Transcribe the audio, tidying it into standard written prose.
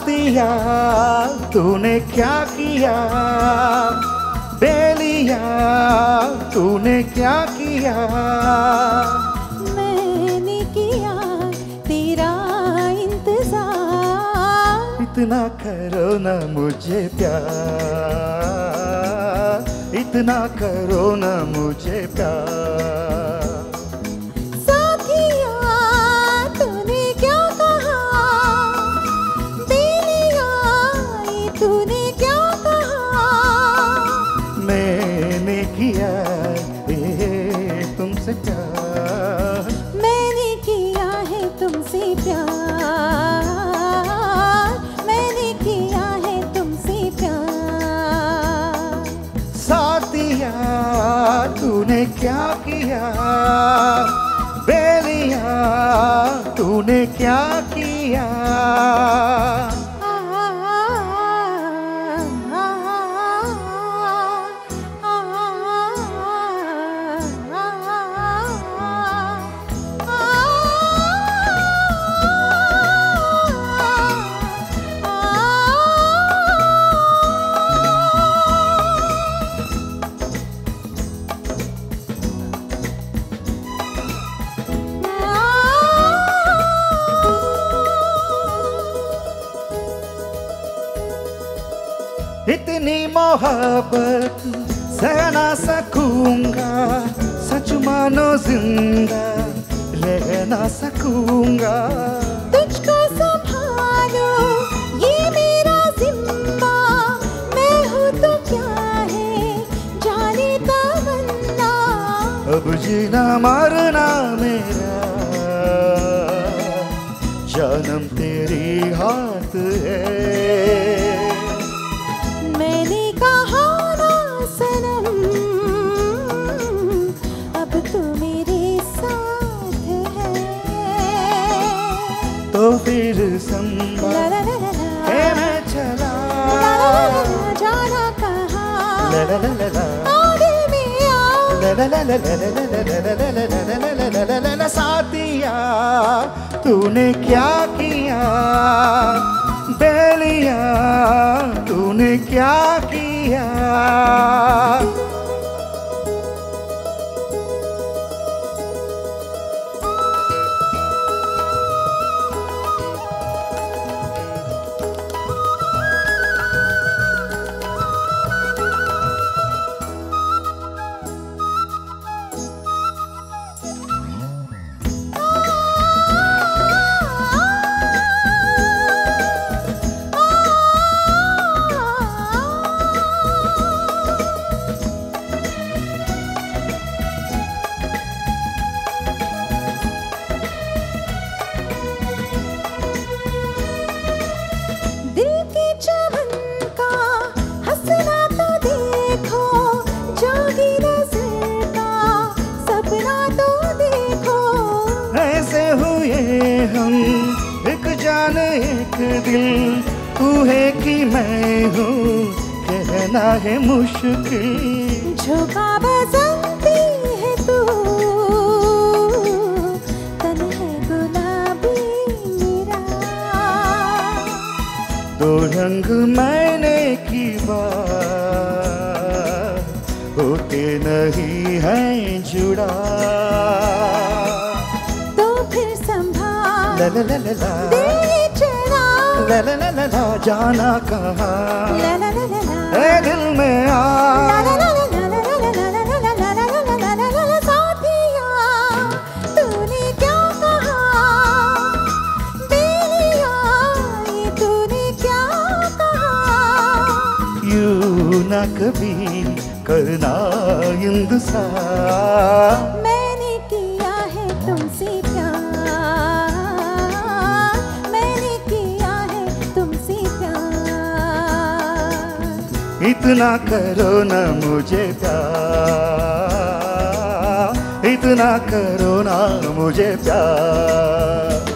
साथिया तूने क्या किया, बेलिया तूने क्या किया। मैंने किया तेरा इंतजार, इतना करो ना मुझे प्यार, इतना करो ना मुझे प्यार। साथिया तूने क्या कहा, बेलिया ये तूने क्या कहा। मैंने किया तुमसे प्यार, मैंने किया है तुमसे प्यार, मैंने किया है तुमसे प्यार। साथिया तूने क्या किया, बेलिया तूने क्या किया। इतनी मोहब्बत सह ना सकूंगा, सच मानो जिंदा रह ना सकूंगा। तुझको संभालो ये मेरा जिम्मा, मैं हूँ तो क्या है जाने तमन्ना। अब जीना मरना मेरा जन्म तेरी हाथ है। मैंने कहा ना सनम अब तू मेरे साथ है। तो फिर संभल ला ला ला ला के मैं चला, जाना कहाँ ला ला ला ला ला, दिल में आ। ला ला ला ला ला ला ला ला ला ला। साथिया तूने क्या किया, बेलिया तूने क्या किया। हम एक जान एक दिल, तू है कि मैं हूँ कहना है मुश्किल। झोंका बसंती है तू, तन है गुलाबी मेरा। दो रंग मैंने की बात होते नहीं हैं जुड़ा। ला ला ला ला ला, ला ला ला ला ला, जाना कहाँ ए दिल में आ। साथिया तूने क्या कहा, बेलिया ये तूने क्या कहा। यूं ना कभी करना इंतजार, मैंने किया है तुमसे इतना करो ना मुझे प्यार, इतना करो ना मुझे प्यार।